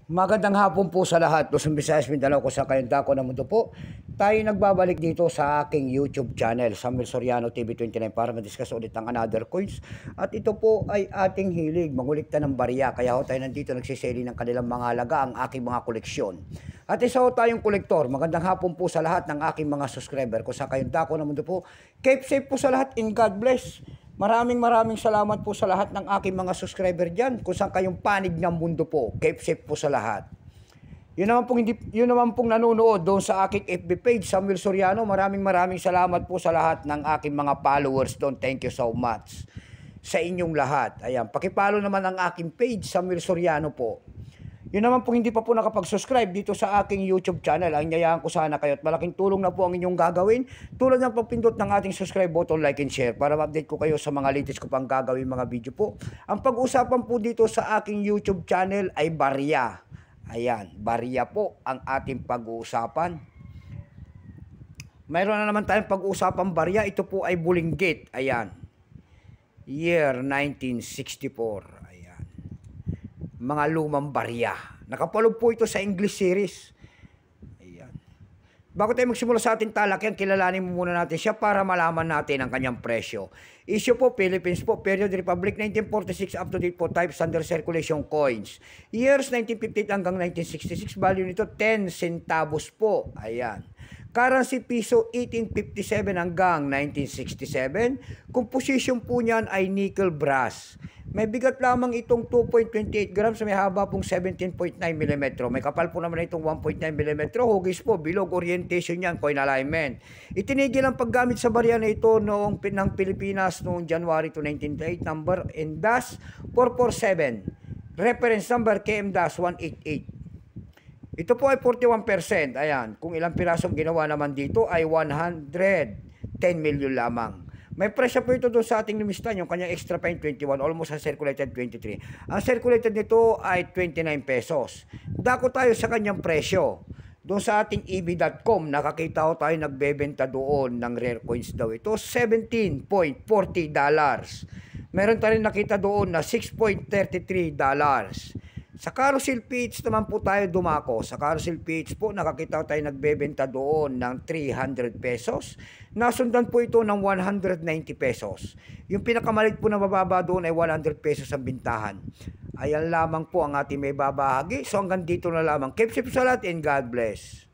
Magandang hapon po sa lahat. Luzon, Visayas, Mindanao, kung saan kayong dako ng mundo po. Tayo nagbabalik dito sa aking YouTube channel, Samuel Soriano TV29, para ma-discuss ulit ang another coins. At ito po ay ating hilig, mangulikta ng barya. Kaya ho tayo nandito nagsiseli ng kanilang mga halaga, ang aking mga koleksyon. At isa ho tayong kolektor. Magandang hapon po sa lahat ng aking mga subscriber, kung saan kayong dako ng mundo po. Keep safe po sa lahat, and God bless. Maraming salamat po sa lahat ng aking mga subscriber dyan, kung saan kayong panig ng mundo po. Keep safe po sa lahat. Yun naman pong nanonood doon sa aking FB page, Samuel Soriano. Maraming salamat po sa lahat ng aking mga followers doon. Thank you so much sa inyong lahat. Ayan, pakipollow naman ang aking page, Samuel Soriano po. Yun naman po hindi pa po nakapag-subscribe dito sa aking YouTube channel. Ang yayahan ko sana kayo at malaking tulong na po ang inyong gagawin. Tulad ng pagpindot ng ating subscribe button, like and share para ma-update ko kayo sa mga latest ko pang gagawin mga video po. Ang pag-usapan po dito sa aking YouTube channel ay barya. Ayan, barya po ang ating pag-uusapan. Mayroon na naman tayong pag-uusapan barya. Ito po ay Bulinggit. Ayan. Year 1964. Mga lumang barya. Nakapalog po ito sa English series. Ayan. Bago tayo magsimula sa ating talakyan, kilalanin muna natin siya para malaman natin ang kanyang presyo. Issue po, Philippines po, period Republic 1946 up to date po, types under circulation coins. Years 1958 hanggang 1966, value nito 10 centavos po. Ayan. Currency piso 1857 hanggang 1967. Composition po niyan ay nickel brass. May bigat lamang itong 2.28 grams, may haba pong 17.9 mm. May kapal po naman itong 1.9 mm. Hugis po, bilog, orientation niyan, coin alignment. Itinigil ang paggamit sa barya na ito noong ng Pilipinas noong January to 1998, number NDAS 447. Reference number KM-188. Ito po ay 41%. Ayan, kung ilang pirasong ginawa naman dito ay 110 million lamang. May presyo po ito doon sa ating limistan, yung kanyang extra fine 21, almost uncirculated 23. Ang circulated nito ay 29 pesos. Dako tayo sa kanyang presyo. Doon sa ating eb.com, nakakita ko tayo nagbebenta doon ng rare coins daw ito, $17.40. Meron tayo nakita doon na $6.33. Sa Carousel PH naman po tayo dumako. Sa Carousel PH po, nakakita tayo nagbebenta doon ng 300 pesos. Nasundan po ito ng 190 pesos. Yung pinakamalit po na mababa doon ay 100 pesos ang bintahan. Ayan lamang po ang ating may babahagi. So hanggang dito na lamang. Keep safe sa lahat and God bless.